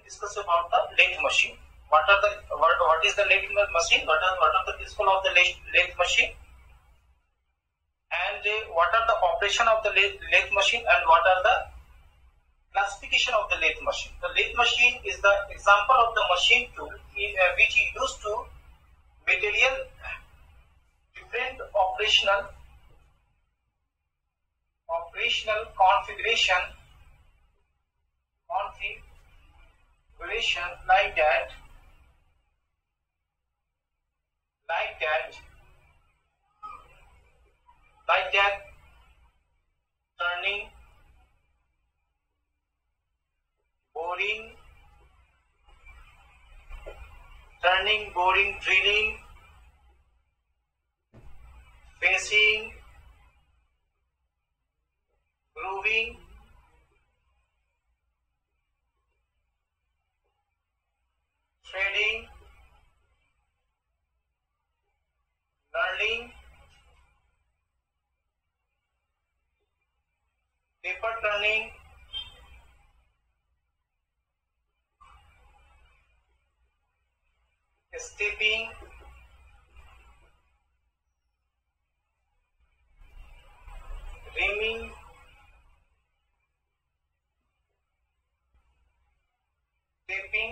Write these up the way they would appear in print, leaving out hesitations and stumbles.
discuss about the lathe machine. What is the lathe machine? What are the principle of the lathe machine? And what are the operation of the lathe machine, and what are the classification of the lathe machine? The lathe machine is the example of the machine tool which is used to material different operational configuration like that turning, boring, drilling, facing, grooving, threading, knurling, paper turning, stepping, reaming, taping,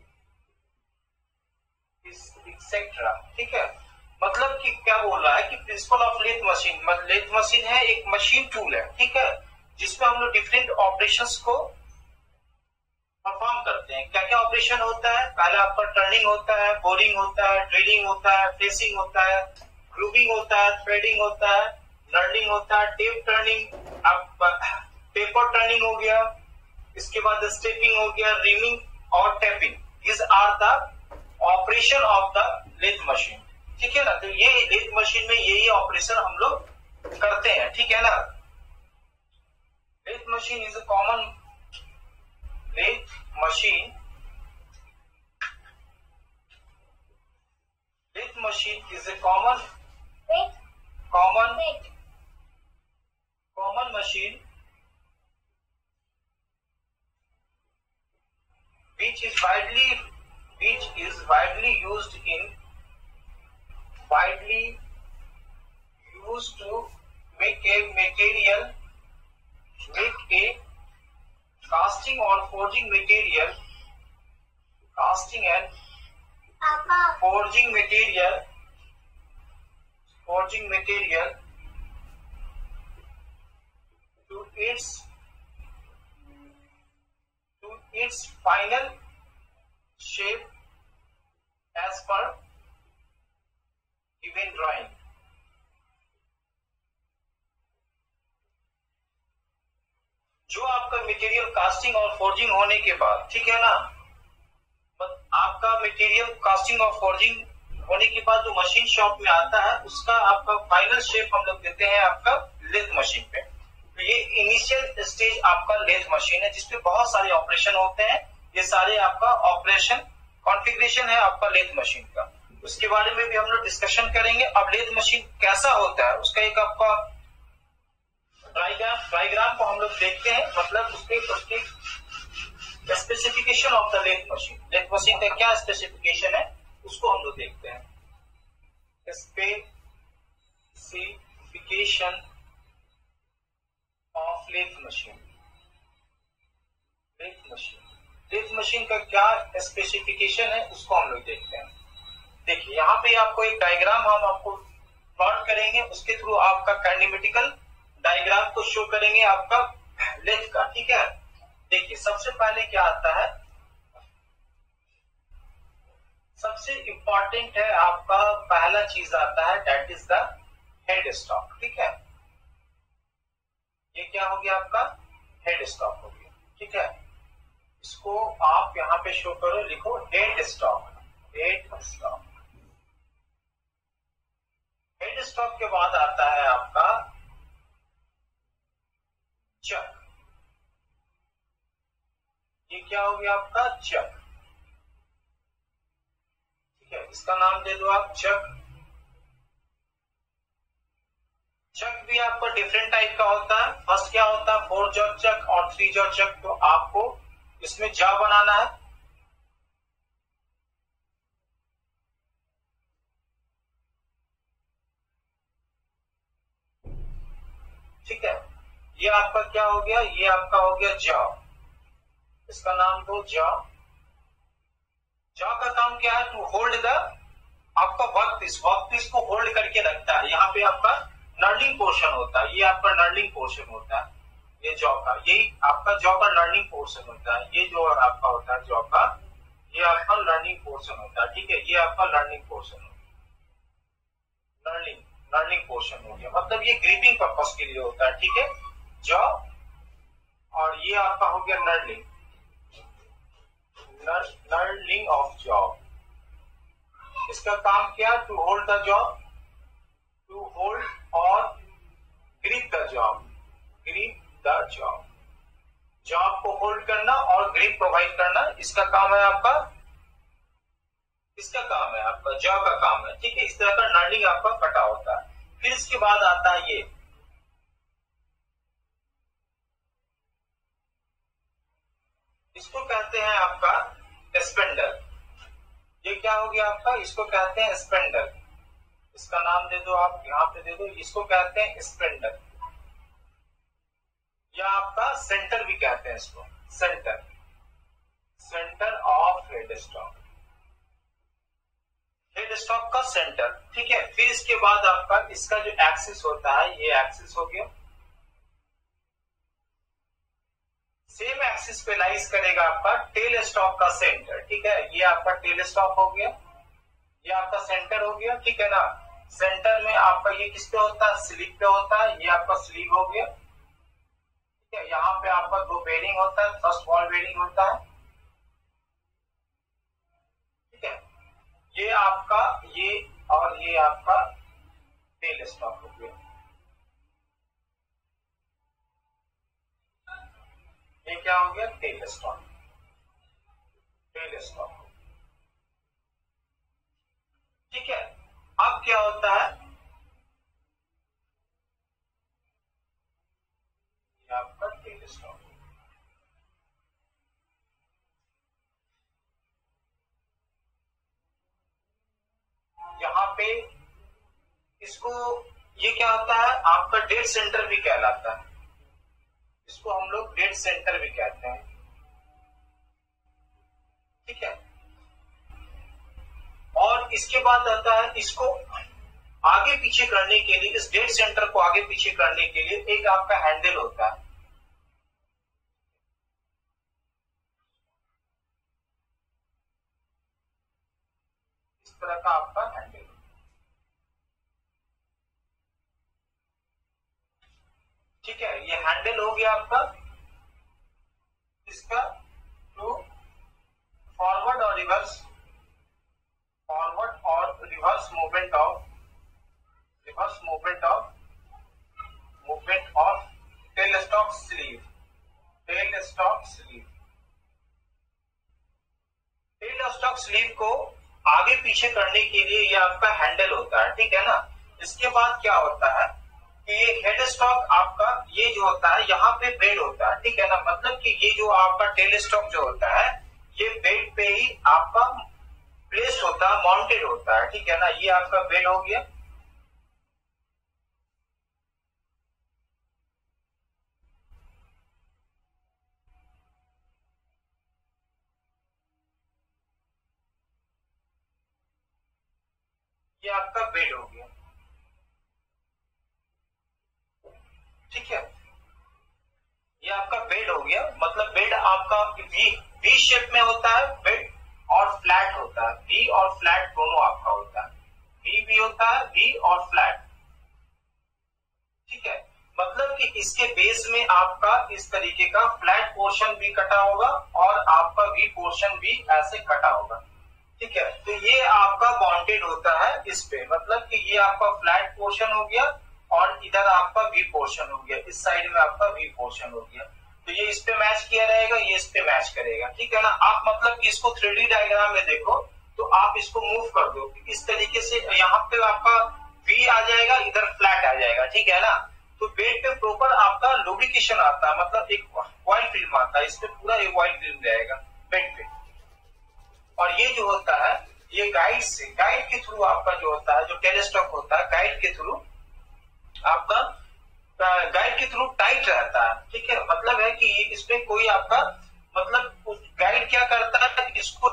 etcetera. ठीक है, मतलब कि क्या बोल रहा है कि principle of lathe machine है एक मशीन टूल है, ठीक है, जिसमें हम लोग डिफरेंट ऑपरेशंस को परफॉर्म करते हैं. क्या क्या ऑपरेशन होता है? पहले आपका टर्निंग होता है, बोरिंग होता है, ड्रिलिंग होता है, फेसिंग होता है, ग्रूविंग होता है, थ्रेडिंग होता है, नर्लिंग होता है, टेप टर्निंग, पेपर टर्निंग हो गया, इसके बाद स्टेपिंग हो गया, रीमिंग और tapping. This are the operation of the lathe machine. ठीक है ना, तो ये लेथ मशीन में यही ऑपरेशन हम लोग करते हैं. ठीक है ना. Lathe machine is a common lathe machine is a common machine which is widely used to make a casting or forging material to its final shape as per given drawing. जो आपका material casting और forging होने के बाद, ठीक है ना, आपका मटेरियल कास्टिंग और फोर्जिंग होने के बाद जो मशीन शॉप में आता है उसका आपका फाइनल शेप हम लोग देते हैं आपका लेथ मशीन पे. तो ये इनिशियल स्टेज आपका लेथ मशीन है जिसपे बहुत सारे ऑपरेशन होते हैं. ये सारे आपका ऑपरेशन कॉन्फ़िगरेशन है आपका लेथ मशीन का. उसके बारे में भी हम लोग डिस्कशन करेंगे. अब लेथ मशीन कैसा होता है उसका एक आपका डायग्राम को हम लोग देखते हैं. मतलब उसके specification of the lathe machine का क्या स्पेसिफिकेशन है उसको हम लोग देखते हैं. स्पेसिफिकेशन ऑफ लेथ मशीन का क्या स्पेसिफिकेशन है उसको हम लोग देखते हैं. देखिए यहाँ पे आपको एक डायग्राम हम आपको प्लॉट करेंगे, उसके थ्रू आपका काइनेमेटिकल डायग्राम को शो करेंगे आपका लेथ का. ठीक है, देखिए सबसे पहले क्या आता है, सबसे इंपॉर्टेंट है आपका पहला चीज आता है that is the head stock. ठीक है, ये क्या हो गया आपका हेड स्टॉक हो गया. ठीक है, इसको आप यहाँ पे शो करो, लिखो हेड स्टॉक. हेड स्टॉक के बाद आता है आपका चक. ये क्या हो गया आपका चक. ठीक है, इसका नाम दे दो आप चक. चक भी आपको डिफरेंट टाइप का होता है. फर्स्ट क्या होता है 4 जॉ चक और 3 जॉ चक. तो आपको इसमें जॉ बनाना है. ठीक है, ये आपका क्या हो गया, ये आपका हो गया जॉ, इसका नाम दो जॉ। जॉ का काम क्या है, टू होल्ड द आपका वर्क पीस को होल्ड करके रखता है। यहाँ पे आपका नर्लिंग पोर्शन होता है, ये आपका नर्लिंग पोर्शन होता है, ये जॉ का, यही आपका जॉ का लर्निंग पोर्शन होता है। ये जो आपका होता है जॉ का, ये आपका लर्निंग पोर्शन होता है, ठीक है, ये आपका लर्निंग पोर्शन होता है, लर्निंग पोर्शन हो गया, मतलब ये ग्रिपिंग पर्पस के लिए होता है, ठीक है, जॉ। और ये आपका हो गया नर्लिंग, नर्लिंग ऑफ जॉ। इसका काम क्या, to hold the jaw, to hold और grip the jaw, grip the jaw, job को होल्ड करना और ग्रिप प्रोवाइड करना, इसका काम है आपका, इसका काम है आपका, जॉ का काम है, ठीक है। इस तरह का नर्लिंग आपका कटा होता है। फिर इसके बाद आता है ये, इसको कहते हैं आपका स्पेंडल। ये क्या हो गया आपका, इसको कहते हैं स्पेंडल, इसका नाम दे दो आप, यहां पे दे दो, इसको कहते हैं स्पेंडल, या आपका सेंटर भी कहते हैं इसको, centre, centre of head stock, head stock का सेंटर, ठीक है। फिर इसके बाद आपका इसका जो एक्सिस होता है, ये एक्सिस हो गया, सेम एक्सिस पे लाइज करेगा आपका टेल स्टॉक का सेंटर, ठीक है, ये आपका टेल स्टॉक हो गया, ये आपका सेंटर हो गया, ठीक है ना। सेंटर में आपका ये किस पे होता है, स्लीव पे होता है, ये आपका स्लीव हो गया, ठीक है। यहाँ पे आपका दो बेरिंग होता है, फर्स्ट बॉल बेरिंग होता है, ठीक है। ये आपका, ये और ये आपका टेल स्टॉक हो गया, ये क्या हो गया, टेल स्टॉक, टेल स्टॉक, ठीक है। अब क्या होता है, ये आपका टेल स्टॉक, यहाँ पे इसको, ये क्या होता है आपका डेड सेंटर भी कहलाता है, इसको हम लोग डेड सेंटर भी कहते हैं, ठीक है। और इसके बाद आता है, इसको आगे पीछे करने के लिए, इस डेड सेंटर को आगे पीछे करने के लिए एक आपका हैंडल होता है, इस तरह का आपका हैंडल, ठीक है। ये हैंडल हो गया आपका इसका, टू फॉरवर्ड और रिवर्स, फॉरवर्ड और reverse movement of, reverse movement of, movement of tail stock sleeve, tail stock sleeve, tail stock sleeve को आगे पीछे करने के लिए ये आपका हैंडल होता है, ठीक है ना। इसके बाद क्या होता है कि ये हेड स्टॉक आपका, ये जो होता है यहाँ पे बेड होता है, ठीक है ना, मतलब कि ये जो आपका टेल स्टॉक जो होता है, ये बेड पे ही आपका प्लेस होता है, माउंटेड होता है, ठीक है ना। ये आपका बेड हो गया, ये आपका बेड हो गया, ठीक है, ये आपका बेड हो गया। मतलब बेड आपका वी शेप में होता है बेड, और फ्लैट होता है, वी और फ्लैट दोनों आपका होता है, वी भी होता है, वी और फ्लैट, ठीक है। मतलब कि इसके बेस में आपका इस तरीके का फ्लैट पोर्शन भी कटा होगा और आपका वी पोर्शन भी ऐसे कटा होगा, ठीक है। तो ये आपका बॉन्डेड होता है इस पे, मतलब कि ये आपका फ्लैट पोर्शन हो गया और इधर आपका वी पोर्शन हो गया, इस साइड में आपका वी पोर्शन हो गया। तो ये इस पे मैच किया रहेगा, ये इस पे मैच करेगा, ठीक है ना। आप मतलब कि इसको 3D डायग्राम में देखो तो आप इसको मूव कर दो इस तरीके से, यहाँ पे आपका वी आ जाएगा, इधर फ्लैट आ जाएगा, ठीक है ना। तो बेड पे प्रॉपर आपका लुब्रिकेशन आता है, मतलब एक ऑयल फिल्म आता है, इस पे पूरा एक ऑयल फिल्म रहेगा बेड पे। और ये जो होता है, ये गाइड से, गाइड के थ्रू आपका जो होता है, जो टेल स्टॉक होता है, गाइड के थ्रू आपका गाइड के थ्रू टाइट रहता है, ठीक है। मतलब है कि इसमें कोई आपका मतलब गाइड क्या करता है, इसको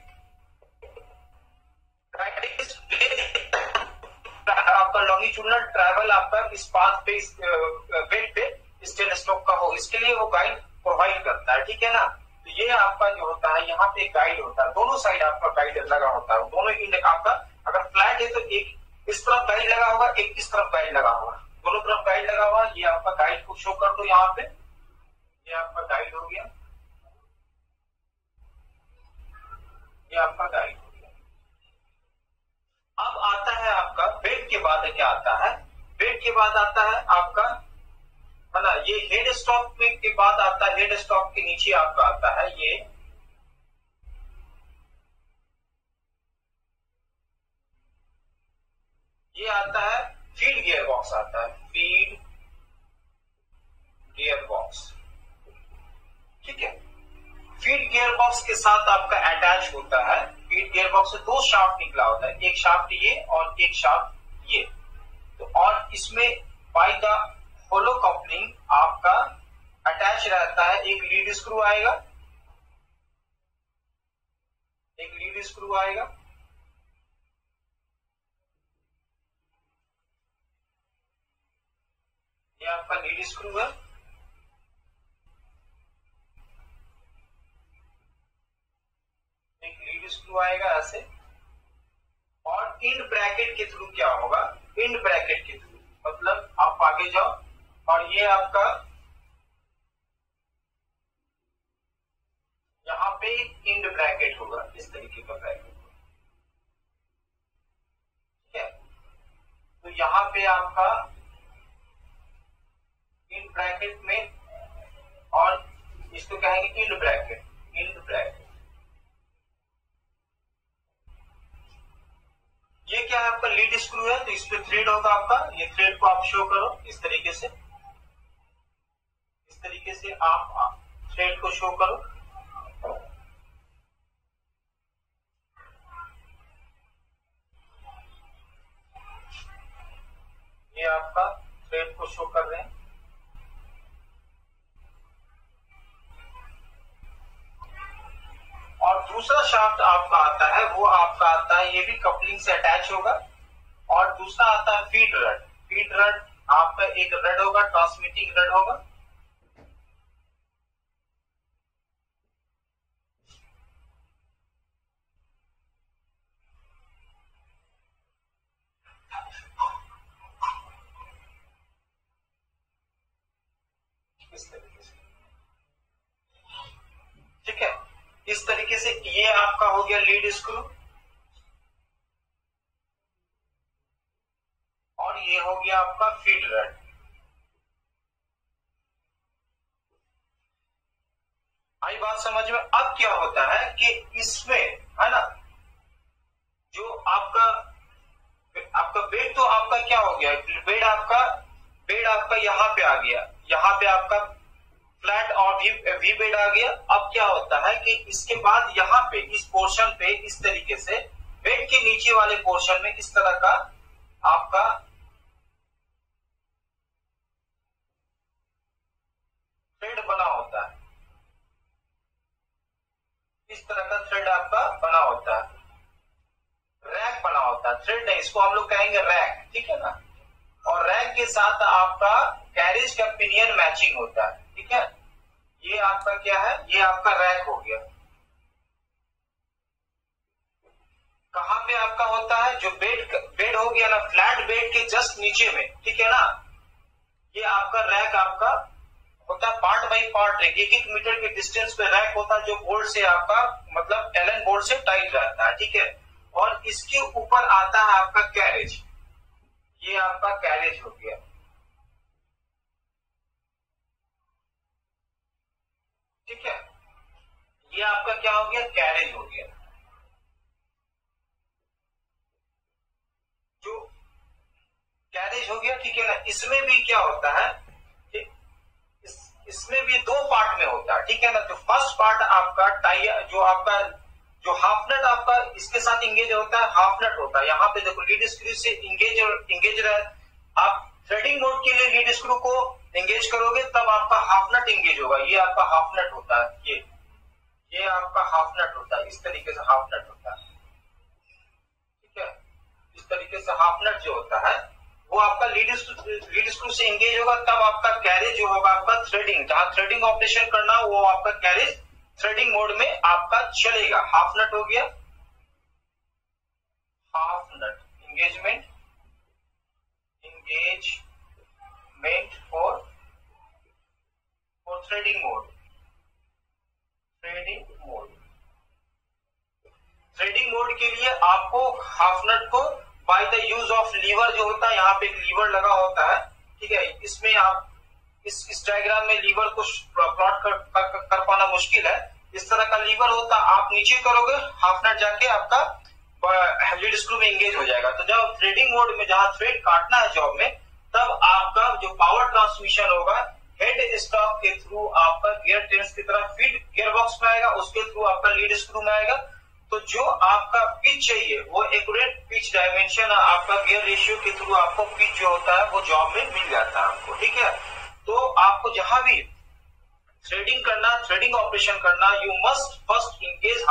आपका लॉन्गिट्यूडनल ट्रैवल आपका इस पाथ पे, इस बेड पे स्टेन स्ट्रोक का हो, इसके लिए वो गाइड प्रोवाइड करता है, ठीक है ना। तो ये आपका जो होता है यहाँ पे गाइड होता है, दोनों साइड आपका गाइड लगा होता है, दोनों इंड आपका अगर फ्लैट है तो एक इस तरफ गाइड लगा होगा, एक इस तरफ गाइड लगा होगा, दोनों तरफ गाइड लगा हुआ। ये आपका गाइड को शो कर दो यहाँ पे, ये आपका गाइड हो गया, ये आपका गाइड हो गया। अब आता है आपका बेड के बाद क्या आता है, बेड के बाद आता है आपका है ना, ये हेड स्टॉक के बाद आता है, हेड स्टॉक के नीचे आपका आता है ये आता है फीड गियर बॉक्स आता है, फीड गियर बॉक्स, ठीक है। फीड गियर बॉक्स के साथ आपका अटैच होता है, फीड गियर बॉक्स से दो शाफ्ट निकला होता है, एक शाफ्ट ये और एक शाफ्ट ये। तो और इसमें बाय द होलो कपलिंग आपका अटैच रहता है, एक लीड स्क्रू आएगा, एक लीड स्क्रू आएगा, ये आपका लीड स्क्रू है, एक लीड स्क्रू आएगा ऐसे। और इन ब्रैकेट के थ्रू क्या होगा, इन ब्रैकेट के थ्रू मतलब आप आगे जाओ और ये आपका यहाँ पे इंड ब्रैकेट होगा, इस तरीके का ब्रैकेट, ठीक है। तो यहाँ पे आपका इन ब्रैकेट में, और इसको कहेंगे इंड ब्रैकेट, इंड ब्रैकेट। ये क्या है आपका लीड स्क्रू है, तो इस पे थ्रेड होगा आपका, ये थ्रेड को आप शो करो इस तरीके से, इस तरीके से आप थ्रेड को शो करो। ये आपका थ्रेड को शो कर रहे हैं। और दूसरा शाफ्ट आपका आता है, वो आपका आता है, ये भी कपलिंग से अटैच होगा। और दूसरा आता है फीड रड, फीड रड आपका एक रड होगा, ट्रांसमिटिंग रड होगा, इस तरीके से, ठीक है। इस तरीके से ये आपका हो गया लीड स्क्रू, और ये हो गया आपका फीड रड। आई बात समझ में। अब क्या होता है कि इसमें है ना, जो आपका बेड, तो आपका क्या हो गया, बेड आपका यहाँ पे आ गया, यहाँ पे आपका फ्लैट और वी बेड आ गया। अब क्या होता है कि इसके बाद यहाँ पे इस पोर्शन पे इस तरीके से बेड के नीचे वाले पोर्शन में इस तरह का आपका थ्रेड बना होता है, इस तरह का थ्रेड आपका बना होता है, रैक बना होता है, थ्रेड नहीं, इसको हम लोग कहेंगे रैक, ठीक है ना। और रैक के साथ आपका कैरेज का पिनियन मैचिंग होता है, ठीक है। ये आपका क्या है, ये आपका रैक हो गया। कहां पे आपका होता है, जो बेड हो गया ना, फ्लैट बेड के जस्ट नीचे में, ठीक है ना। ये आपका रैक आपका होता है, part by part rack, 1-1 metre के डिस्टेंस पे रैक होता है, जो बोल्ट से आपका मतलब एलन बोल्ट से टाइट रहता है, ठीक है। और इसके ऊपर आता है आपका कैरेज, ये आपका कैरेज हो गया, ठीक है। ये आपका क्या हो गया, कैरेज हो गया। जो कैरेज हो गया, ठीक है ना। इसमें भी क्या होता है, इसमें भी 2 पार्ट में होता है, ठीक है ना। तो फर्स्ट पार्ट आपका टाई, जो हाफ नट आपका इसके साथ इंगेज होता है, हाफ नट होता है, यहाँ पे देखो लीड स्क्रू से इंगेज रहे, आप थ्रेडिंग मोड के लिए लीड स्क्रू को एंगेज करोगे तब आपका हाफ नट एंगेज होगा। ये आपका हाफ नट होता है, ये आपका हाफ नट होता है, इस तरीके से हाफ नट होता है, ठीक है। इस तरीके से हाफ नट जो होता है वो आपका लीड स्क्रू से एंगेज होगा, तब आपका कैरेज जो होगा आपका थ्रेडिंग, जहां थ्रेडिंग ऑपरेशन करना हो वो आपका कैरेज थ्रेडिंग मोड में आपका चलेगा। हाफ नट हो गया, half nut engagement for threading mode. Threading mode के लिए आपको हाफ नट को by the use of lever जो होता है, यहाँ पे एक लीवर लगा होता है, ठीक है। इसमें आप इस डायग्राम में लीवर को प्लॉट कर पाना मुश्किल है। इस तरह का लीवर होता है, आप नीचे करोगे हाफ नट जाके आपका लीड स्क्रू में एंगेज हो जाएगा। तो जब थ्रेडिंग मोड में जहां थ्रेड काटना है जॉब में, तब आपका जो पावर ट्रांसमिशन होगा हेड स्टॉक के थ्रू आपका गियर ट्रेन्स की तरफ फीड गियर बॉक्स में आएगा, उसके थ्रू आपका लीड स्क्रू में आएगा। तो जो आपका पिच चाहिए वो एक्यूरेट पिच डायमेंशन आपका गियर रेशियो के थ्रू आपको पिच जो होता है वो जॉब में मिल जाता है आपको, ठीक है। तो आपको जहां भी थ्रेडिंग करना, थ्रेडिंग ऑपरेशन करना, you must first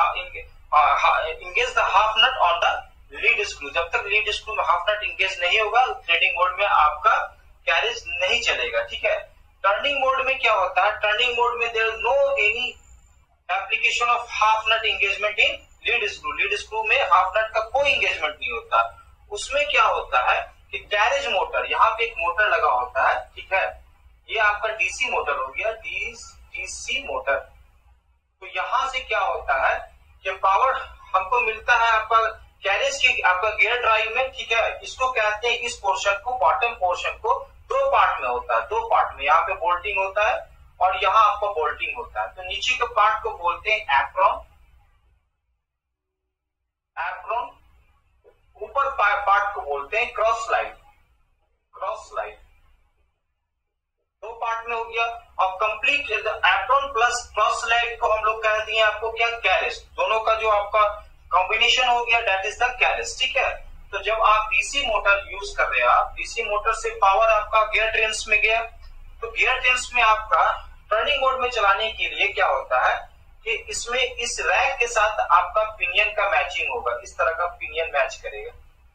engage the half nut on the lead screw. जब तक लीड स्क्रू में हाफ नट इंगेज नहीं होगा थ्रेडिंग मोड में आपका कैरेज नहीं चलेगा, ठीक है। टर्निंग मोड में क्या होता है, टर्निंग मोड में there is no any application of half nut engagement in lead screw. Lead screw में हाफ नट का कोई एंगेजमेंट नहीं होता। उसमें क्या होता है कि कैरेज मोटर, यहाँ पे एक मोटर लगा होता है, ठीक है। ये आपका डीसी मोटर हो गया, डीसी मोटर। तो यहां से क्या होता है कि पावर हमको मिलता है आपका कैरेज की, आपका गियर ड्राइव में, ठीक है। इसको कहते हैं, इस पोर्शन को, बॉटम पोर्शन को दो पार्ट में होता है, दो पार्ट में। यहाँ पे बोल्टिंग होता है और यहाँ आपका बोल्टिंग होता है। तो नीचे के पार्ट को बोलते हैं एप्रोन, ऊपर पार्ट को बोलते हैं क्रॉस स्लाइड। दो पार्ट में हो गया। और complete apron plus cross slide को हम लोग कह दिए आपको क्या, कैरेज। दोनों का जो आपका कॉम्बिनेशन हो गया दैट इज द कैरेज, ठीक है। तो जब आप डीसी मोटर यूज कर रहे हैं, आप डीसी मोटर से पावर आपका गियर ट्रेन्स में गया, तो गियर ट्रेन्स में आपका टर्निंग मोड में चलाने के लिए क्या होता है कि इसमें इस रैक के साथ आपका पिनियन का मैचिंग होगा। इस तरह का पिनियन मैच करेगा।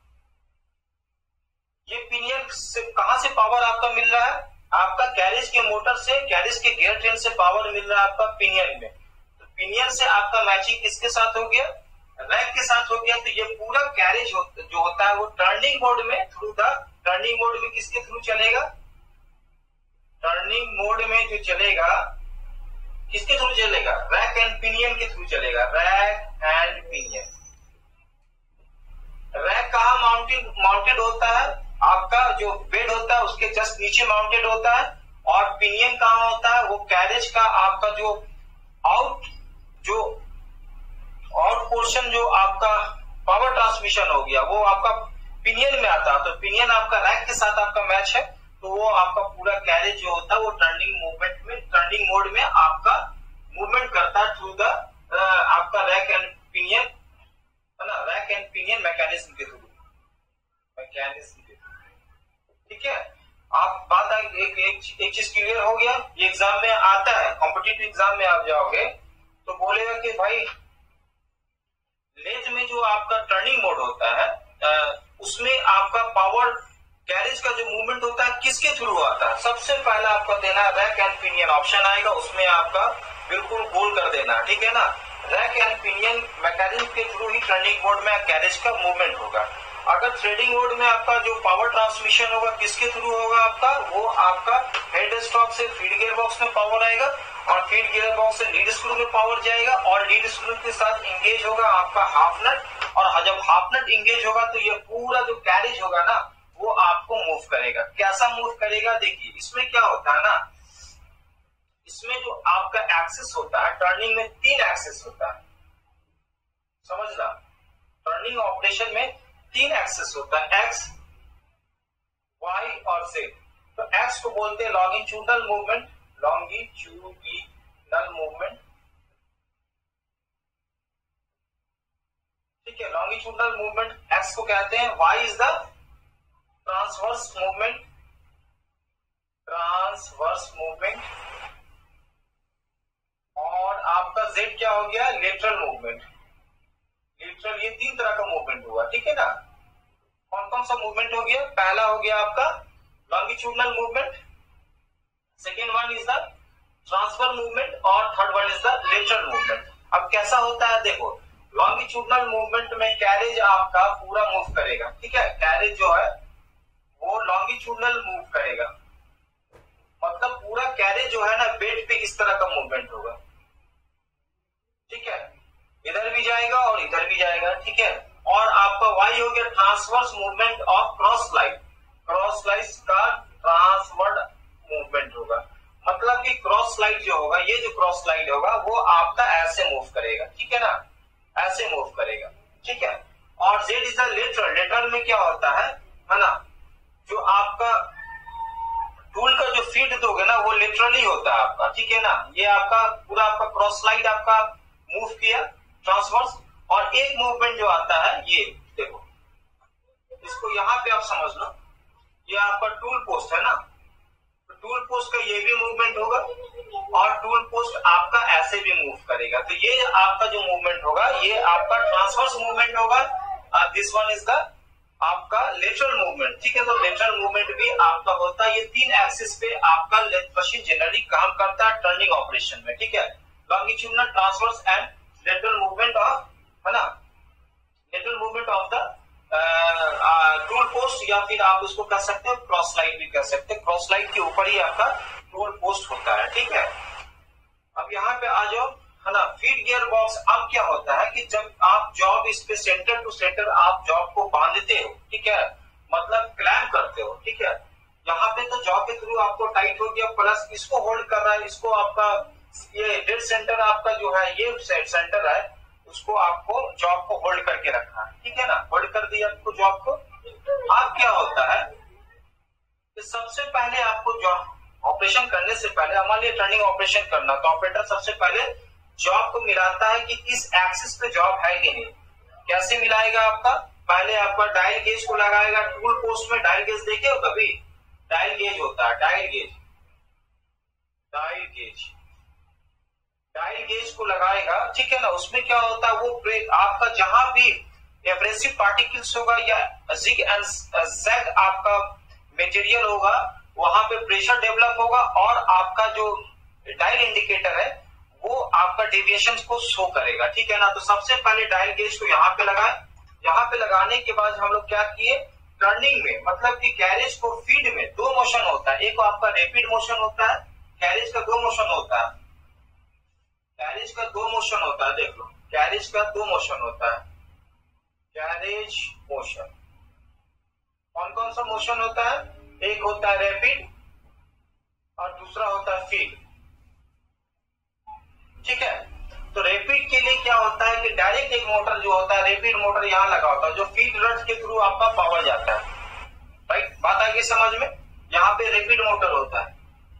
ये पिनियन से कहां से पावर आपका मिल रहा है, आपका कैरेज के मोटर से, कैरेज के गियर ट्रेन से पावर मिल रहा है आपका पिनियन में। तो पिनियन से आपका मैचिंग किसके साथ हो गया, रैक के साथ हो गया। तो ये पूरा कैरेज जो होता है वो टर्निंग मोड में थ्रू द, टर्निंग मोड में किसके थ्रू चलेगा, टर्निंग मोड में जो चलेगा किसके थ्रू चलेगा, रैक एंड पिनियन के थ्रू चलेगा। रैक एंड पिनियन, रैक कहां माउंटेड होता है, आपका जो बेड होता है उसके जस्ट नीचे माउंटेड होता है। और पिनियन कहां होता है, वो कैरेज का आपका जो आउट पोर्शन जो आपका पावर ट्रांसमिशन हो गया वो आपका पिनियन में आता है। तो पिनियन आपका रैक के साथ आपका मैच है, तो वो आपका पूरा कैरेज जो होता है वो टर्निंग मूवमेंट में, टर्निंग मोड में आपका मूवमेंट करता है थ्रू द आपका रैक एंड पिनियन, है ना, रैक एंड पिनियन मैकेनिज्म के थ्रू, ठीक है। आप बात एक चीज क्लियर हो गया। ये एग्जाम में आता है, कॉम्पिटिटिव एग्जाम में आप जाओगे तो बोलेगा कि भाई लेज में जो आपका टर्निंग मोड होता है उसमें आपका पावर कैरेज का जो मूवमेंट होता है किसके थ्रू आता है। सबसे पहला आपका देना है रैक एंड पिनियन ऑप्शन आएगा, उसमें आपका बिल्कुल गोल कर देना, ठीक है ना। रैक एंड पिनियन मैकेनिज्म के थ्रू ही टर्निंग मोड में कैरेज का मूवमेंट होगा। अगर थ्रेडिंग मोड में आपका जो पावर ट्रांसमिशन होगा किसके थ्रू होगा आपका, वो आपका हेड स्टॉक से फीड गियर बॉक्स में पावर आएगा और फीड गियर बॉक्स से लीड स्क्रू में पावर जाएगा और लीड स्क्रू के साथ इंगेज होगा आपका हाफ नट। और जब हाफ नट इंगेज होगा तो ये पूरा जो कैरेज होगा ना वो आपको मूव करेगा। कैसा मूव करेगा, देखिए इसमें क्या होता है ना, इसमें जो आपका एक्सिस होता है, टर्निंग में 3 एक्सिस होता है, समझना। टर्निंग ऑपरेशन में 3 एक्सिस होता है, एक्स, वाई और जेड। तो एक्स को बोलते हैं लॉन्गिट्यूडनल मूवमेंट, लॉन्गिट्यूडनल मूवमेंट, ठीक है। लॉन्गिट्यूडनल मूवमेंट एक्स को कहते हैं। Y is the transverse movement, transverse movement, और आपका जेड क्या हो गया, लेटरल मूवमेंट। लेटरल, ये तीन तरह का मूवमेंट हुआ, ठीक है ना। कौन कौन सा मूवमेंट हो गया, पहला हो गया आपका longitudinal movement, second one is the transfer movement, और third one is the lateral movement. अब कैसा होता है देखो, लॉन्गिट्यूडनल मूवमेंट में कैरेज आपका पूरा मूव करेगा, ठीक है। कैरेज जो है वो लॉन्गिट्यूडनल मूव करेगा, मतलब पूरा कैरेज जो है ना बेड पे इस तरह का मूवमेंट होगा, ठीक है। इधर भी जाएगा और इधर भी जाएगा, ठीक है। और आपका वाई हो गया transverse movement of cross line. Cross line का ट्रांसवर्ड मूवमेंट होगा, मतलब कि क्रॉस लाइन जो होगा, ये जो क्रॉस लाइन होगा वो आपका ऐसे मूव करेगा, ठीक है ना, ऐसे मूव करेगा, ठीक है। और Z is the lateral. Lateral में क्या होता है ना, जो आपका टूल का जो फीड दोगे ना वो लिटरली होता है आपका, ठीक है ना। ये आपका पूरा आपका क्रॉस स्लाइड आपका मूव किया ट्रांसवर्स, और एक मूवमेंट जो आता है ये देखो, इसको यहां पे आप समझ लो, ये आपका टूल पोस्ट है ना, तो टूल पोस्ट का ये भी मूवमेंट होगा और टूल पोस्ट आपका ऐसे भी मूव करेगा, तो ये आपका जो मूवमेंट होगा ये आपका ट्रांसवर्स मूवमेंट होगा। दिस वन इज द आपका लेटरल मूवमेंट, ठीक है। तो लेटरल मूवमेंट भी आपका होता है, ये तीन एक्सिस पे आपका मशीन जनरली काम करता है टर्निंग ऑपरेशन में, ठीक है। Longitudinal, transverse and lateral movement of, है ना, lateral movement of the tool post, या फिर आप उसको कह सकते हो क्रॉस स्लाइड भी कह सकते हैं। क्रॉस स्लाइड के ऊपर ही आपका टूल पोस्ट होता है, ठीक है। अब यहाँ पे आ जाओ, है ना, फीड गियर बॉक्स। अब क्या होता है कि जब आप जॉब इस पे सेंटर टू सेंटर आप जॉब को बांधते हो, ठीक है, मतलब क्लैम्प करते हो, ठीक है। यहाँ पे तो जॉब के थ्रू आपको टाइट हो गया, प्लस इसको होल्ड कर रहा है, इसको आपका ये डेड सेंटर आपका जो है ये सेंटर है, उसको आपको जॉब को होल्ड करके रखना है, ठीक है ना। होल्ड कर दिया आपको जॉब को। अब क्या होता है कि सबसे पहले आपको जॉब ऑपरेशन करने से पहले, हमारे लिए टर्निंग ऑपरेशन करना, तो ऑपरेटर सबसे पहले जॉब को मिलाता है कि इस एक्सिस पे जॉब है कि नहीं। कैसे मिलाएगा आपका, पहले आपका डायल गेज को लगाएगा टूल पोस्ट में। डायल गेज देखे हो कभी, डायल गेज होता है, dial gauge, dial gauge, dial gauge को लगाएगा, ठीक है ना। उसमें क्या होता है, वो आपका जहां भी एब्रेसिव पार्टिकल्स होगा या जिग एंड जैग आपका मटेरियल होगा, वहां पे प्रेशर डेवलप होगा, और आपका जो डायल इंडिकेटर है वो आपका डेविएशन को शो करेगा, ठीक है ना। तो सबसे पहले डायल गेज को यहाँ पे लगाए। यहाँ पे लगाने के बाद हम लोग क्या किए, टर्निंग में, मतलब कि कैरेज को फीड में दो मोशन होता है, एक आपका रैपिड मोशन होता है, कैरेज का दो मोशन होता है, कैरेज का दो मोशन होता है, देख लो, कैरेज का दो मोशन होता है, कैरेज मोशन। कौन कौन सा मोशन होता है, एक होता है रैपिड और दूसरा होता है फीड, ठीक है। तो रैपिड के लिए क्या होता है कि डायरेक्ट एक मोटर जो होता है, रैपिड मोटर यहां लगा होता है, जो फीड रड के थ्रू आपका पावर जाता है, राइट, बात आ गई समझ में। यहाँ पे रैपिड मोटर होता है,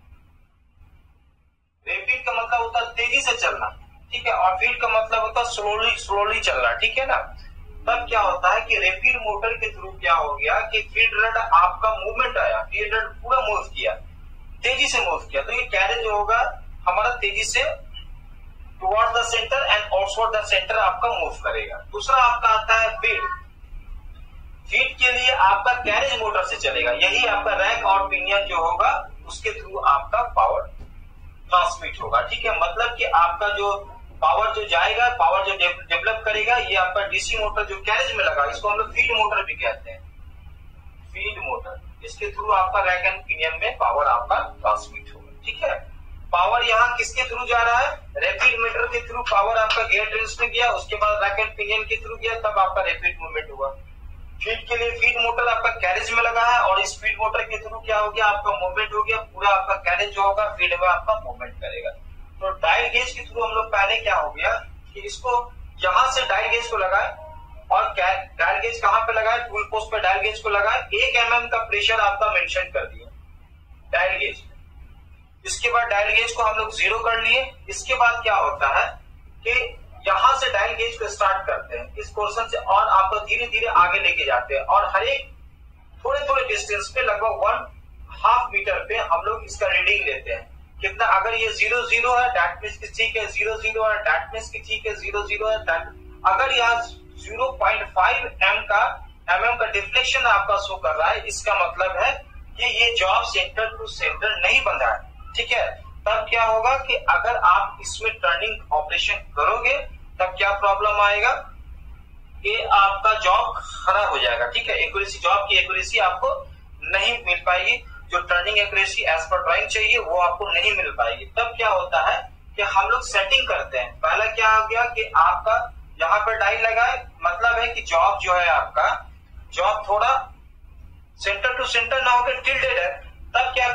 रैपिड का मतलब होता है तेजी से चलना, ठीक है, और फीड का मतलब होता है स्लोली स्लोली चलना, ठीक है ना। तब क्या होता है कि रैपिड मोटर के थ्रू क्या हो गया कि फीड रड आपका मूवमेंट आया, फीड रड पूरा मूव किया, तेजी से मूव किया, तो ये कैरेज जो होगा हमारा तेजी से toward the centre and outward the centre आपका मूव करेगा। दूसरा आपका आता है फीड। फीड के लिए आपका कैरेज मोटर से चलेगा, यही आपका रैक और पिनियन जो होगा उसके थ्रू आपका पावर ट्रांसमिट होगा, ठीक है। मतलब कि आपका जो पावर जो जाएगा, पावर जो डेवलप करेगा, ये आपका डीसी मोटर जो कैरेज में लगा, इसको हम लोग फीड मोटर भी कहते हैं, फीड मोटर। इसके थ्रू आपका रैक एंड पिनियन में पावर आपका ट्रांसमिट होगा, ठीक है। पावर यहाँ किसके थ्रू जा रहा है, रैपिड मीटर के थ्रू पावर आपका गियर ट्रेन्स में गया, उसके बाद रैक एंड पिनियन के थ्रू गया, तब आपका रैपिड मूवमेंट हुआ। फीड के लिए फीड मोटर आपका कैरेज में लगा है, और इस फीड मोटर के थ्रू क्या हो गया, आपका मूवमेंट हो गया, पूरा आपका कैरेज जो होगा फीड में आपका मूवमेंट करेगा। तो डायल गेज के थ्रू हम लोग पहले क्या हो गया कि इसको यहां से डायल गेज को लगाए, और डायल गेज कहां पे लगाए, टूल पोस्ट पे डायल गेज को लगाए, 1 mm का प्रेशर आपका मेंशन कर दिया डायल गेज। इसके बाद डायल गेज को हम लोग 0 कर लिए। इसके बाद क्या होता है कि यहां से डायल गेज को स्टार्ट करते हैं इस पोर्शन से, और आपको धीरे धीरे आगे लेके जाते हैं, और हर एक थोड़े थोड़े डिस्टेंस पे लगभग हाफ मीटर पे हम लोग इसका रीडिंग लेते हैं। कितना, अगर ये 0 है दैट मींस कि ठीक है, 0 है दैट मींस कि ठीक है, 0 है दैट। अगर यहाँ 0.5 mm का डिफ्लेक्शन आपका शो कर रहा है, इसका मतलब है कि ये जॉब सेंटर टू सेंटर नहीं बंधा है, ठीक है। तब क्या होगा कि अगर आप इसमें टर्निंग ऑपरेशन करोगे तब क्या प्रॉब्लम आएगा कि आपका जॉब खराब हो जाएगा, ठीक है। एक्यूरेसी, जॉब की एक्यूरेसी आपको नहीं मिल पाएगी, जो turning accuracy as per drawing चाहिए वो आपको नहीं मिल पाएगी। तब क्या होता है कि हम लोग सेटिंग करते हैं। पहला क्या हो गया कि आपका यहाँ पर डाई लगाए, मतलब है कि जॉब जो है आपका जॉब थोड़ा सेंटर टू सेंटर ना होकर टिल्डेड है। तब क्या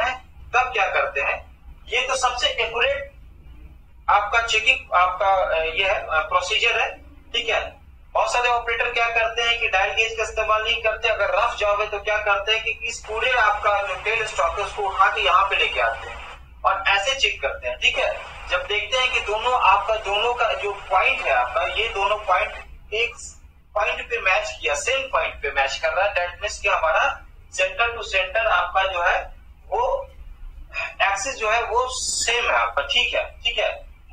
करते हैं, ये तो सबसे एक्यूरेट आपका चेकिंग आपका ये है प्रोसीजर है, ठीक है। बहुत सारे ऑपरेटर क्या करते हैं कि डायल गेज का इस्तेमाल नहीं करते। अगर रफ जॉब है तो क्या करते हैं कि इस पूरे आपका जो टेल स्टॉक है उसको उठा के यहाँ पे लेके आते हैं और ऐसे चेक करते हैं, ठीक है। जब देखते हैं कि दोनों का जो पॉइंट है आपका, ये दोनों पॉइंट एक पॉइंट पे मैच किया, सेम पॉइंट पे मैच कर रहा है, दैट मींस कि हमारा सेंटर टू सेंटर आपका जो है वो एक्सिस जो है वो सेम है आपका, ठीक है।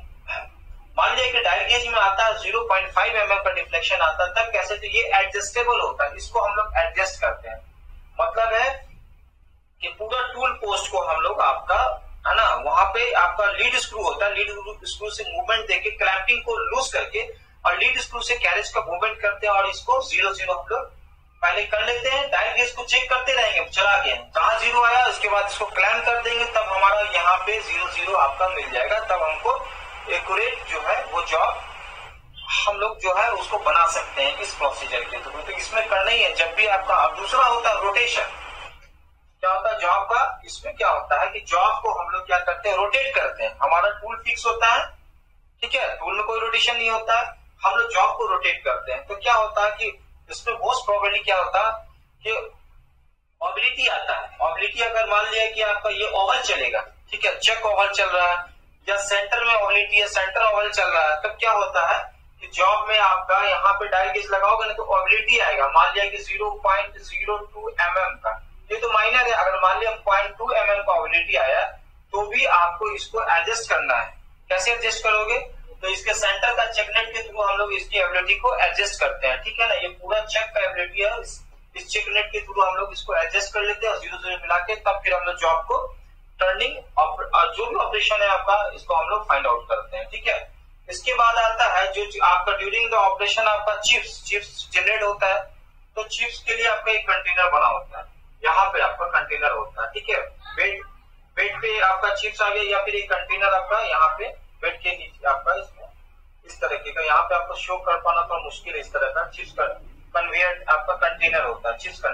मान लिया कि डायल गेज में आता है 0.5 mm का डिफ्लेक्शन आता है, तब कैसे, तो ये एडजस्टेबल होता है, इसको हम लोग एडजस्ट करते हैं। मतलब है कि पूरा टूल पोस्ट को हम लोग आपका है ना, वहां पे आपका लीड स्क्रू होता है, लीड स्क्रू से मूवमेंट देके क्लैंपिंग को लूज करके और लीड स्क्रू से कैरेज का मूवमेंट करते हैं और इसको 0 हम लोग पहले कर लेते हैं। डायल गेज को चेक करते रहेंगे चला के, कहाँ 0 आया उसके बाद इसको क्लैंप कर देंगे, तब हमारा यहाँ पे 0 आपका मिल जाएगा। तब हमको एक्यूरेट जो है वो जॉब हम लोग जो है उसको बना सकते हैं इस प्रोसीजर के थ्रू। तो इसमें करना ही है। जब भी आपका, अब दूसरा होता है रोटेशन। क्या होता है जॉब का, इसमें क्या होता है कि जॉब को हम लोग क्या करते हैं, रोटेट करते हैं। हमारा टूल फिक्स होता है, ठीक है, टूल में कोई रोटेशन नहीं होता है, हम लोग जॉब को रोटेट करते हैं। तो क्या होता है कि इसमें मोस्ट प्रोबेबली क्या होता है कि ऑबिलिटी आता है। ऑबिलिटी अगर मान लिया कि आपका ये ओवल चलेगा, ठीक है, चेक ओवल चल रहा है या सेंटर में ऑबिलिटी है, सेंटर ओवल चल रहा है, तब क्या होता है कि जॉब में आपका यहाँ पे डायल गेज लगाओगे ना तो ऑबिलिटी आएगा। मान लिया कि 0.02 mm का, ये तो माइनर है, अगर मान लिया 0.2 mm का ऑबिलिटी आया तो भी आपको इसको एडजस्ट करना है। कैसे एडजस्ट करोगे, तो इसके सेंटर का चेकनेट के थ्रू हम लोग इसकी एबिलिटी को एडजस्ट करते हैं, ठीक है ना। ये पूरा चेक का एबिलिटी है, इस चेकनेट के थ्रू हम लोग इसको एडजस्ट कर लेते हैं और 0 मिला के तब फिर हम लोग जॉब को टर्निंग जो भी ऑपरेशन है आपका इसको हम लोग फाइंड आउट करते हैं, ठीक है। इसके बाद आता है जो आपका ड्यूरिंग द ऑपरेशन आपका चिप्स जनरेट होता है। तो चिप्स के लिए आपका एक कंटेनर बना होता है, यहाँ पे आपका कंटेनर होता है, ठीक है। बेड पे आपका चिप्स आ गया या फिर एक कंटेनर आपका यहाँ पे बेड के नीचे आपका इसमें इस तरीके का, यहाँ पे आपको शो कर पाना तो मुश्किल है। इस तरह का चिप्स का कन्वेयर आपका कंटेनर होता है, चिप्स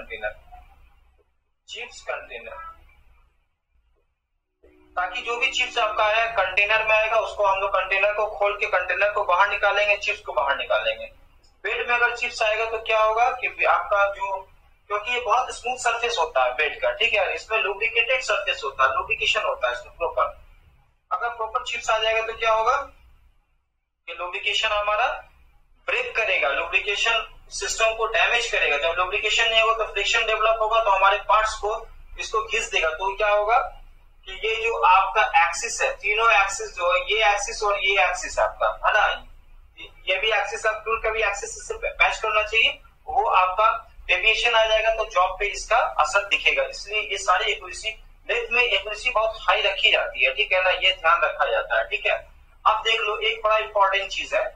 कंटेनर, ताकि जो भी चिप्स आपका आया कंटेनर में आएगा उसको हम लोग कंटेनर को खोल के कंटेनर को बाहर निकालेंगे, चिप्स को बाहर निकालेंगे। बेड में अगर चिप्स आएगा तो क्या होगा कि आपका जो, क्योंकि ये बहुत स्मूथ सरफेस होता है बेड का, ठीक है, इसमें लुब्रिकेटेड सरफेस होता है, लुब्रिकेशन होता है इसमें प्रॉपर। अगर प्रॉपर चिप्स आ जाएगा तो क्या होगा कि लुब्रिकेशन हमारा ब्रेक करेगा, लुब्रिकेशन सिस्टम को डैमेज करेगा। जब लुब्रिकेशन नहीं होगा तो फ्रिक्शन डेवलप होगा तो हमारे पार्ट्स को इसको घिस देगा। तो क्या होगा कि ये जो आपका एक्सिस है, तीनों एक्सिस जो है, ये एक्सिस और ये एक्सिस आपका है ना, ये भी एक्सिस आप टूल का भी एक्सिस से मैच करना चाहिए, वो आपका डेविएशन आ जाएगा तो जॉब पे इसका असर दिखेगा। इसलिए ये सारी एक्यूरेसी, लेथ में एक्यूरेसी बहुत हाई रखी जाती है, ठीक है ना, ये ध्यान रखा जाता है, ठीक है। अब देख लो एक बड़ा इंपॉर्टेंट चीज है,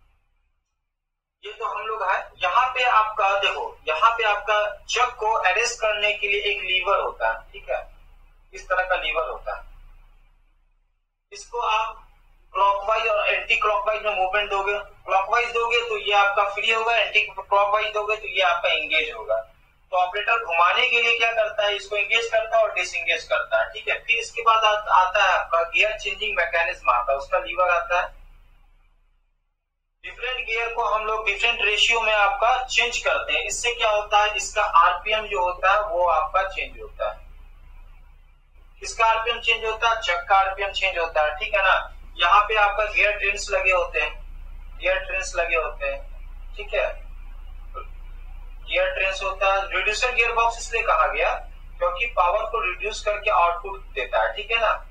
ये तो हम लोग है, यहाँ पे आपका देखो, यहाँ पे आपका चक को अरेस्ट करने के लिए एक लीवर होता है, ठीक है, इस तरह का लीवर होता है। इसको आप क्लॉकवाइज और एंटी क्लॉकवाइज में मूवमेंट दोगे, क्लॉकवाइज दोगे तो ये आपका फ्री होगा, एंटी क्लॉकवाइज दोगे तो ये आपका एंगेज होगा। तो ऑपरेटर घुमाने के लिए क्या करता है, इसको एंगेज करता है और डिसएंगेज करता है, ठीक है। फिर इसके बाद आता है आपका गियर चेंजिंग मैकेनिज्म आता है, उसका लीवर आता है। डिफरेंट गियर को हम लोग डिफरेंट रेशियो में आपका चेंज करते हैं। इससे क्या होता है, इसका आरपीएम जो होता है वो आपका चेंज होता है। किसका आरपीएम चेंज होता है, चक का आरपीएम चेंज होता है, ठीक है ना। यहाँ पे आपका गियर ट्रिम्स लगे होते हैं, गियर ट्रिम्स लगे होते हैं, ठीक है, गियर ट्रिम्स होता है। रिड्यूसर गियर बॉक्स इसलिए कहा गया क्योंकि पावर को रिड्यूस करके आउटपुट देता है, ठीक है ना,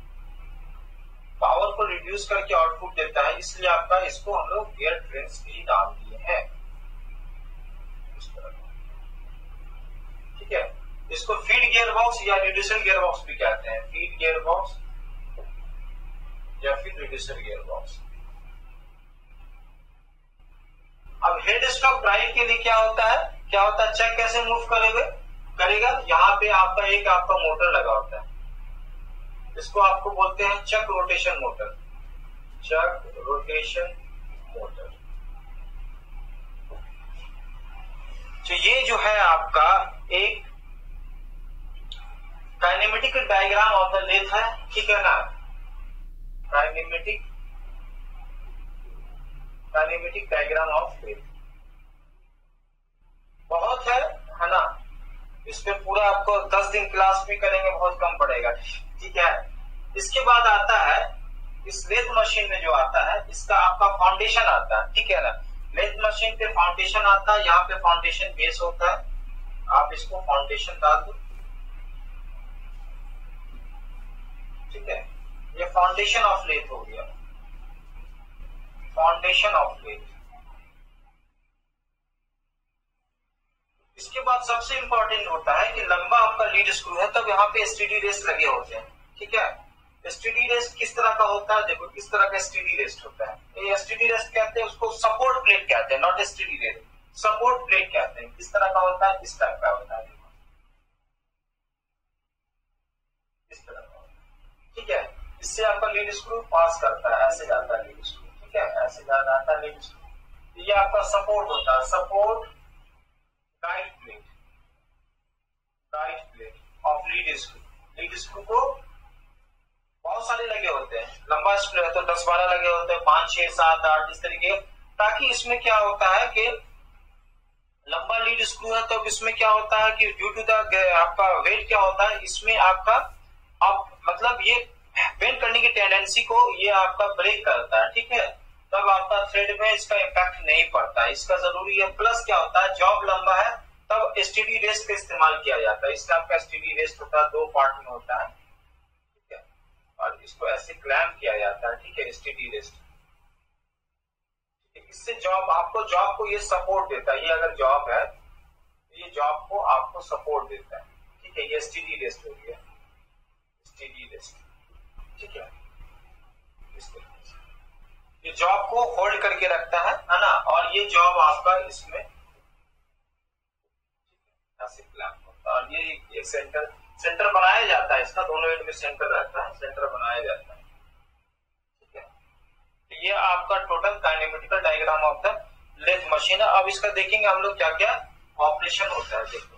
पावर को रिड्यूस करके आउटपुट देता है, इसलिए आपका इसको हम लोग गियर ट्रेन्स के लिए नाम दिए हैं, ठीक है। इसको फीड गियर बॉक्स या रिड्यूसर गियर बॉक्स भी कहते हैं, फीड गियर बॉक्स या फिर रिड्यूसर गियर बॉक्स। अब हेड स्टॉक ड्राइव के लिए क्या होता है, चक कैसे मूव करेगा, यहाँ पे आपका एक आपका मोटर लगा होता है, इसको आपको बोलते हैं chuck rotation motor, chuck rotation motor. तो ये जो है आपका एक kinematic diagram of the lathe है, ठीक है ना, काइनेमेटिक डायग्राम ऑफ लेथ बहुत है ना, इस पे पूरा आपको 10 दिन क्लास भी करेंगे, बहुत कम पड़ेगा, ठीक है। इसके बाद आता है इस लेथ मशीन में जो आता है इसका आपका फाउंडेशन आता है, ठीक है ना, लेथ मशीन पे फाउंडेशन आता है, यहाँ पे फाउंडेशन बेस होता है, आप इसको फाउंडेशन डाल दो, ठीक है, ये फाउंडेशन ऑफ लेथ हो गया, फाउंडेशन ऑफ लेथ। इसके बाद सबसे इंपॉर्टेंट होता है कि लंबा आपका लीड स्क्रू है, तब यहाँ पे एसटीडी रेस्ट लगे होते हैं, ठीक है। एसटीडी रेस्ट किस तरह का होता है, देखो किस तरह का एसटीडी रेस्ट होता है, ये एसटीडी रेस्ट कहते हैं, उसको सपोर्ट प्लेट कहते हैं, not STD rest, support plate कहते हैं। किस तरह का होता है, इस टाइप का होता है, इस तरह का, ठीक है। इससे आपका लीड स्क्रू पास करता है, ऐसे जाता है लीड स्क्रू, ठीक है, ऐसे जाता है लीड स्क्रू, ये आपका सपोर्ट होता है, support right plate of lead screw. Lead screw को बहुत सारे लगे होते हैं, लंबा स्क्रू है तो 10-12 लगे होते हैं, 5, 6, 7, 8 इस तरीके, ताकि इसमें क्या होता है कि लंबा लीड स्क्रू है तो इसमें क्या होता है कि ड्यू टू द आपका वेट क्या होता है, इसमें आपका अब मतलब ये बेंड करने की टेंडेंसी को ये आपका ब्रेक करता है, ठीक है, तब आपका थ्रेड में इसका इम्पैक्ट नहीं पड़ता है, इसका जरूरी है। प्लस क्या होता है, जॉब लंबा है तब एसटीडी रेस्ट का इस्तेमाल किया जाता है, इसका आपका एसटीडी रेस्ट होता है, 2 पार्ट में होता है, ठीक है, और इसको ऐसे क्लैम्प किया जाता है, ठीक है, एसटीडी रेस्ट। इससे जॉब को ये सपोर्ट देता है, ये अगर जॉब है तो ये जॉब को आपको सपोर्ट देता है, ठीक है, ये एसटीडी रेस्ट हो गया, एसटीडी रेस्ट, ठीक है, इस तरीके से ये जॉब को होल्ड करके रखता है ना, और ये जॉब आपका इसमें ऐसे क्लैंप होता है, और ये एक सेंटर बनाया जाता है, इसका दोनों एंड में सेंटर रहता है, सेंटर बनाया जाता है, ठीक है। तो ये आपका total kinematical diagram of the lathe machine है। अब इसका देखेंगे हम लोग क्या क्या ऑपरेशन होता है, देखो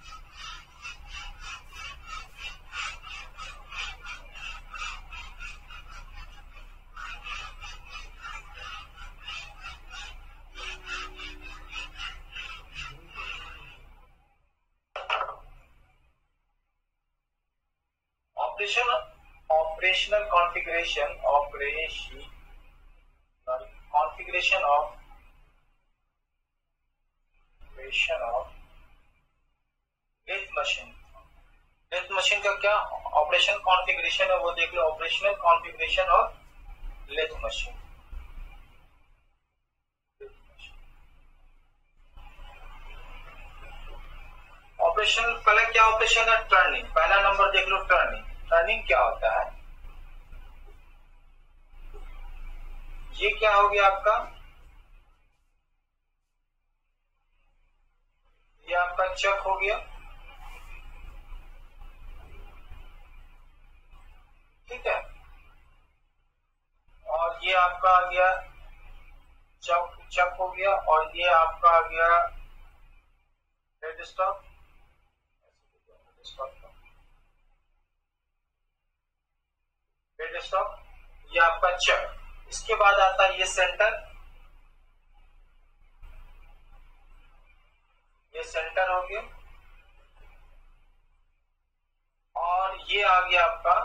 operational configuration of lathe machine का क्या ऑपरेशन कॉन्फ़िगरेशन है वो देख लो, operational configuration of lathe machine. Operation पहले क्या ऑपरेशन है, टर्निंग, पहला नंबर देख लो, टर्निंग क्या होता है, ये क्या हो गया आपका, ये आपका चक हो गया, ठीक है, और ये आपका आ गया चक हो गया, और ये आपका आ गया हेड स्टॉक, ये आपका चक। इसके बाद आता है ये सेंटर हो गया, और ये आ गया आपका,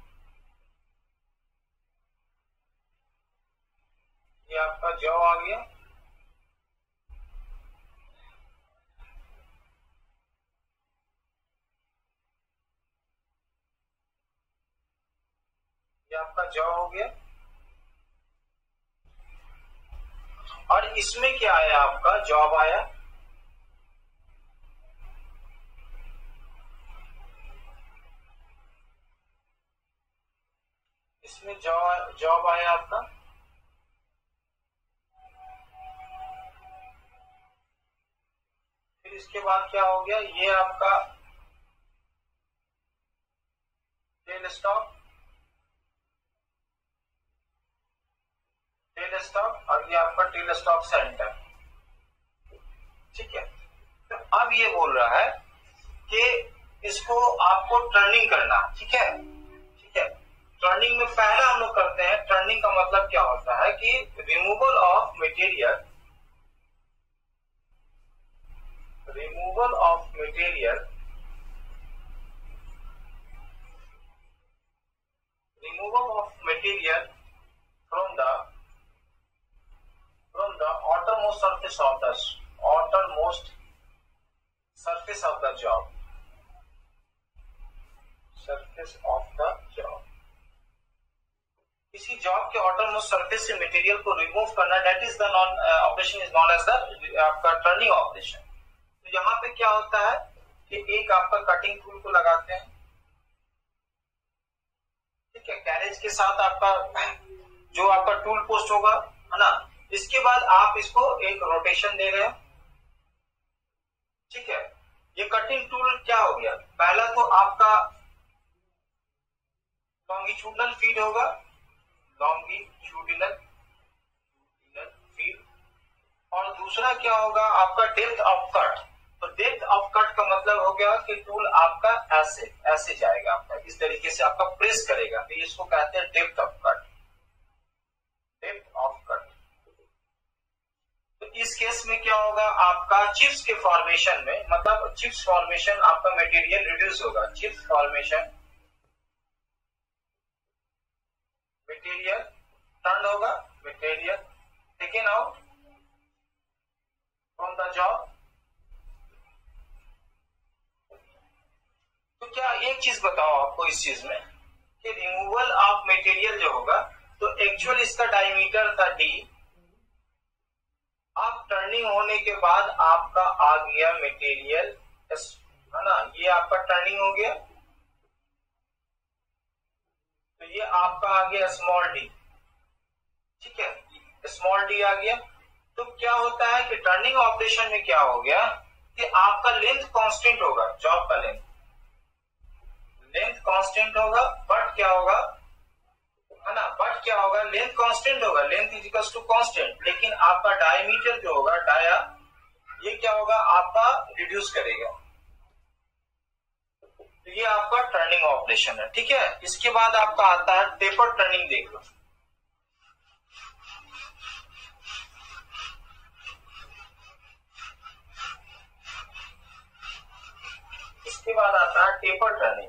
ये आपका जॉ आ गया, जॉ हो गया। और इसमें क्या आया, आपका जॉब आया। इसमें जॉब आया आपका। फिर इसके बाद क्या हो गया, ये आपका टेल स्टॉक, और ये आपका टेल स्टॉक सेंटर। ठीक है, तो अब ये बोल रहा है कि इसको आपको टर्निंग करना। ठीक है, ठीक है। टर्निंग में पहला हम लोग करते हैं, टर्निंग का मतलब क्या होता है कि removal of material, from the outermost surface of the job, किसी जॉब के outermost surface से मटेरियल को रिमूव करना, that is the operation is known as the आपका टर्निंग ऑपरेशन। तो यहाँ पे क्या होता है कि एक आपका कटिंग टूल को लगाते हैं। ठीक है, कैरेज के साथ आपका जो आपका टूल पोस्ट होगा, है ना। इसके बाद आप इसको एक रोटेशन दे रहे हैं। ठीक है, ये कटिंग टूल क्या हो गया, पहला तो आपका लॉन्गिट्यूडनल फीड होगा, लॉन्गिट्यूडनल फीड, और दूसरा क्या होगा आपका डेप्थ ऑफ कट। तो डेप्थ ऑफ कट का मतलब हो गया कि टूल आपका ऐसे जाएगा, आपका इस तरीके से आपका प्रेस करेगा, तो इसको कहते हैं डेप्थ ऑफ कट। तो इस केस में क्या होगा, आपका चिप्स के फॉर्मेशन में, मतलब चिप्स फॉर्मेशन आपका मटेरियल रिड्यूस होगा। चिप्स फॉर्मेशन, मटेरियल टर्न होगा, material taken out from the job. तो क्या एक चीज बताओ आपको इस चीज में कि रिमूवल ऑफ मटेरियल जो होगा, तो एक्चुअल इसका डायमीटर था d, अब टर्निंग होने के बाद आपका आ गया मटेरियल, है ना, ये आपका टर्निंग हो गया, तो ये आपका आ गया स्मॉल डी। ठीक है, स्मॉल डी आ गया। तो क्या होता है कि टर्निंग ऑपरेशन में क्या हो गया कि आपका लेंथ कांस्टेंट होगा, जॉब का लेंथ कांस्टेंट होगा, बट क्या होगा, है ना, बट क्या होगा, लेंथ कांस्टेंट होगा, length is equal to constant, लेकिन आपका डायमीटर जो होगा, डाया, ये क्या होगा आपका रिड्यूस करेगा। तो ये आपका टर्निंग ऑपरेशन है। ठीक है, इसके बाद आपका आता है टेपर टर्निंग, देख लो। इसके बाद आता है टेपर टर्निंग।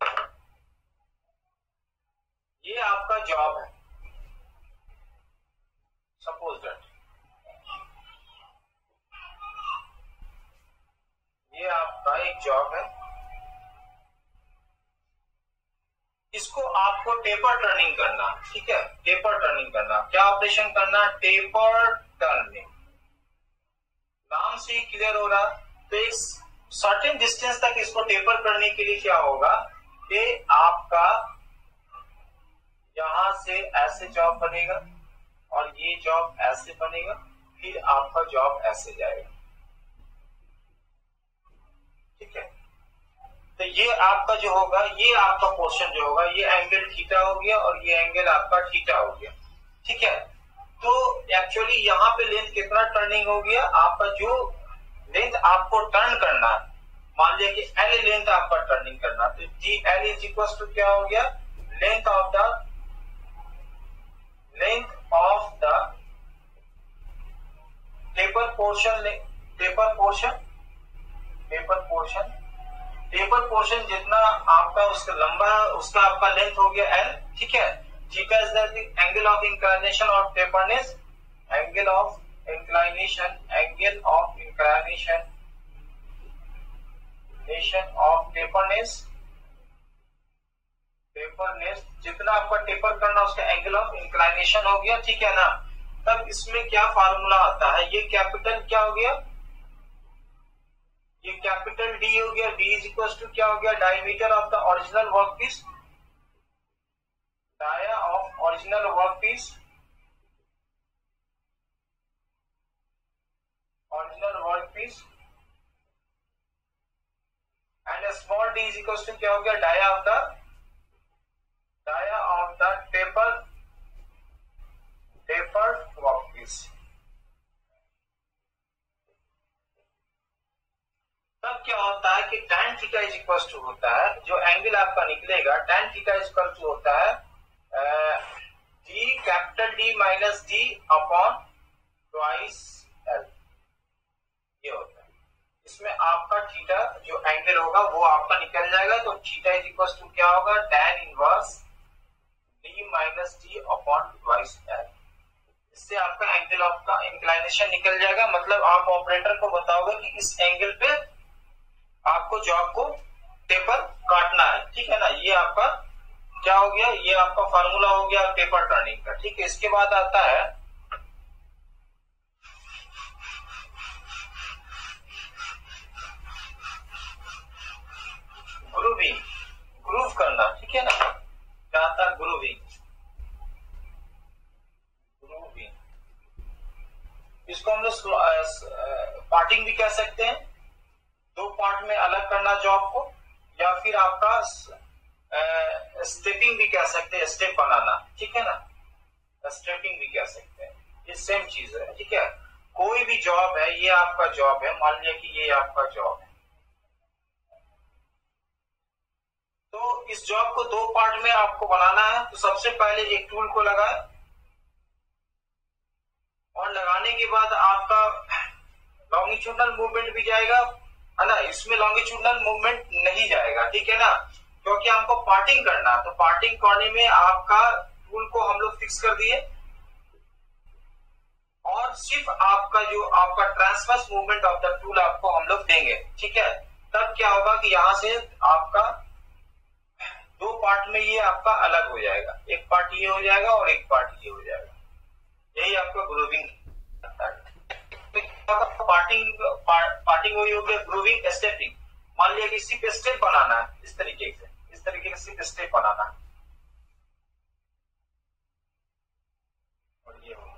ये आपका जॉब है, सपोज दैट ये आपका एक जॉब है, इसको आपको टेपर टर्निंग करना। ठीक है, टेपर टर्निंग करना, क्या ऑपरेशन करना, टेपर टर्निंग, नाम से ही क्लियर हो रहा। तो एक सर्टेन डिस्टेंस तक इसको टेपर करने के लिए क्या होगा कि आपका यहां से ऐसे जॉब बनेगा और ये जॉब ऐसे बनेगा, फिर आपका जॉब ऐसे जाएगा। ठीक है, तो ये आपका जो होगा, ये आपका पोर्शन जो होगा, ये एंगल थीटा हो गया और ये एंगल आपका थीटा हो गया। ठीक है, तो एक्चुअली यहाँ पे लेंथ कितना टर्निंग हो गया, आपका जो लेंथ आपको टर्न करना है, मान लिया कि एल लेंथ आपका टर्निंग करना, तो जी एल इज इक्वल टू क्या हो गया, length of the taper portion जितना आपका उसका लंबा है, उसका आपका लेंथ हो गया एल। ठीक है, theta is the angle of inclination of taperness, angle of inclination of taperness taperness, जितना आपका टेपर करना उसका एंगल ऑफ इंक्लाइनेशन हो गया, ठीक है ना। तब इसमें क्या फार्मूला आता है, ये कैपिटल क्या हो गया, ये कैपिटल डी हो गया, डी इज इक्वल टू क्या हो गया, diameter of the original workpiece, dia of original workpiece, original workpiece, and small D is equal to क्या हो गया, dia of the tapered workpiece. तब क्या होता है कि tan theta is equal to होता है, जो एंगल आपका निकलेगा tan theta is equal to होता है D capital D minus D upon twice L, ये होता है। इसमें आपका थीटा जो एंगल होगा वो आपका निकल जाएगा, तो थीटा इज इक्वल टू क्या होगा, tan inverse D minus D upon twice L. इससे आपका एंगल ऑफ का इंक्लाइनेशन निकल जाएगा, मतलब आप ऑपरेटर को बताओगे कि इस एंगल पे आपको जॉब को टेपर काटना है, ठीक है ना। ये आपका क्या हो गया, ये आपका फार्मूला हो गया टेपर टर्निंग का, ठीक है। इसके बाद आता है ग्रूविंग, ग्रूव करना, ठीक है ना। क्या आता है, ग्रूविंग, इसको हम लोग पार्टिंग भी कह सकते हैं, दो पार्ट में अलग करना जॉब को, या फिर आपका स्टेपिंग भी कह सकते हैं, स्टेप बनाना, ठीक है ना, स्टेपिंग भी कह सकते हैं, ये सेम चीज है, ठीक है। कोई भी जॉब है, ये आपका जॉब है, मान लिया कि ये आपका जॉब है, तो इस जॉब को दो पार्ट में आपको बनाना है। तो सबसे पहले एक टूल को लगाए, और लगाने के बाद आपका लॉन्गिट्यूडनल मूवमेंट भी जाएगा, है ना। इसमें लॉन्गिट्यूडनल मूवमेंट नहीं जाएगा, ठीक है ना, क्योंकि हमको पार्टिंग करना। तो पार्टिंग करने में आपका टूल को हम लोग फिक्स कर दिए, और सिर्फ आपका जो आपका transverse movement of the tool आपको हम लोग देंगे, ठीक है। तब क्या होगा कि यहां से आपका दो पार्ट में ये आपका अलग हो जाएगा, एक पार्ट ये हो जाएगा और एक पार्ट ये हो जाएगा, यही आपका ग्रूविंग है। पार्टिंग वही हो गया, ग्रूविंग, स्टेपिंग। मान लिया कि सिर्फ स्टेप बनाना है, इस तरीके से सिर्फ स्टेप बनाना है, और ये हो,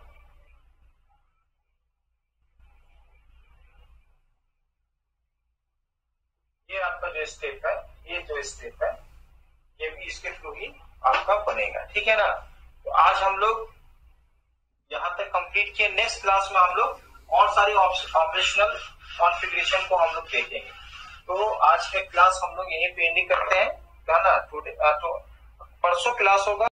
ये आपका जो स्टेप है, ये जो स्टेप है, ये भी इसके थ्रू ही आपका बनेगा, ठीक है ना। तो आज हम लोग यहां तक कंप्लीट किए। नेक्स्ट क्लास में हम लोग और सारी ऑपरेशनल कॉन्फ़िगरेशन को हम लोग देखेंगे। तो आज के क्लास हम लोग यहीं पे एंडिंग करते हैं, क्या ना। तो परसों क्लास होगा।